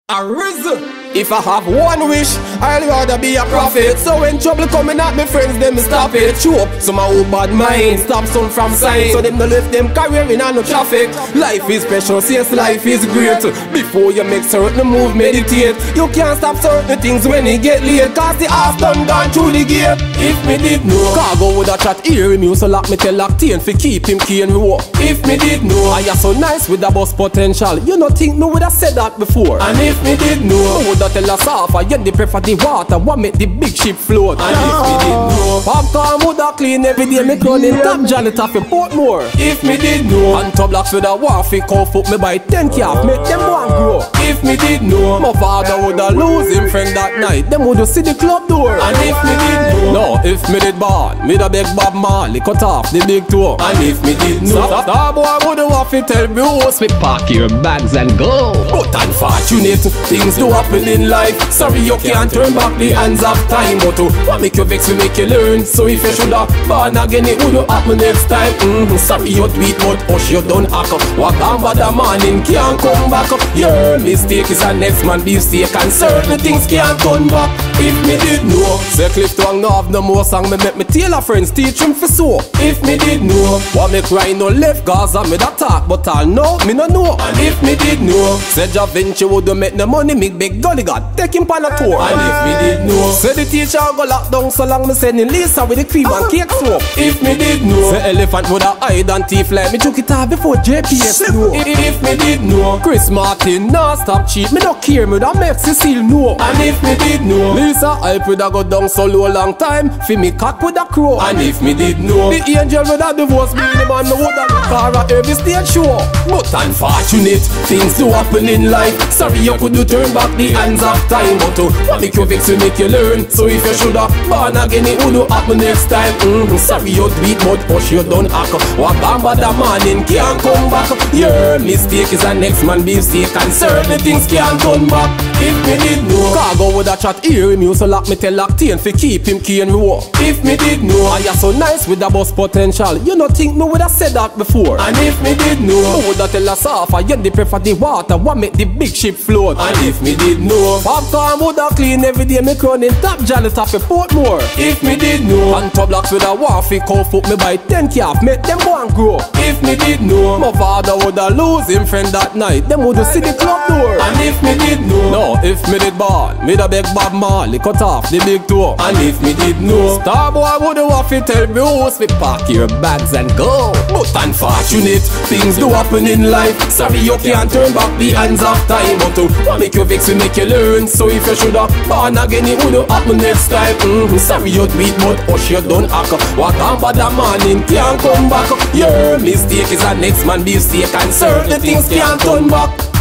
A risen. If I have one wish, I'd rather be a prophet. So when trouble coming at me friends, them stop it. Chew up some of old bad mind, stop some from sign. So them no lift them career in no traffic. Life is precious, yes, life is great. Before you make certain move, meditate. You can't stop certain things when it get late, cause the half done gone through the gate. If me did know, cargo would a chat hear him, so lock me tell Octane fi keep him key and walk. If me did know, I am so nice with the boss potential. You no think me would have said that before. And if me did know, I would have tell us off, I they prefer the water, what make the big ship float. And if me did know, popcorn would have clean every day, me running top janitor fi Portmore. If me did know, and top blocks with a war fi cuff up me buy 10 calf, make them one grow. If me did know, my father would have lose him friend that night, them would have see the club door. And if me did know, no, if me did bad, me da beg Bob Marley cut off the big toe. And if me did know, that boy would have to tell me who we pack your bags and go. But unfortunate things do happen in life. Sorry you can't turn back the hands of time, but what make you vex will make you learn. So if you shoulda born again, it would happen next time. Sorry you tweet but hush you don't hack up. What on but the morning can't come back up. Your mistake is a next man beefsteak, and certain things can't turn back. If me did know, say Cliff Twang no have no more song, me make me tailor friends teach him for so. If me did know, what make right no left Gaza me that talk, but I know me no know. And if me did know, say Ja Vinci would make the money, make big gully God take him on a tour. And if me did know, say the teacher go lock down so long me sending Lisa with the cream and cake soap. If me did know, say elephant would have hide and teeth like me took it off before JPS know. If me did know, Chris Martin nah stop cheap, me no care, me that make Cecile know. And if me did know, Lisa hype would have go down so low long time, fi me cock with a crow. And if me did know, the angel would have divorced me, the man no would have car at every stage show. But unfortunate things do happen in life. Sorry you could do turn back the hands of time, but what make you vex will make you learn. So if you shoulda born again, it would happen next time. Sorry you tweet but push you don't hack. What bamba the morning can't come back. Your mistake is a next man beefsteak, and certain things can't turn back. If me did know, cargo would a chat hear him, so lock me tell Octane fi keep him key and walk. If me did know, I am so nice with the boss potential. You no think me would have said that before. And if me did know, I would have tell us off, I they prefer the water, what make the big ship float. And if me did know, popcorn would have clean every day, me running top janitor fi Portmore. If me did know, and top blocks with a war fi cuff up me buy 10 calf, make them one grow. If me did know, my father would have lose him friend that night, them would have see the club door. And if me did know, no, if me did bad, me da beg Bob Marley cut off the big toe. And if me did know, Starboy would have to tell me who we pack your bags and go. But unfortunate things do happen in life. Sorry you can't turn back the hands of time, but what make you vex will make you learn. So if you shoulda born again, it would happen next time. Sorry you tweet but hush you don't hack. What on but the morning can't come back. Your mistake is a next man beefsteak, and certain things can't turn back.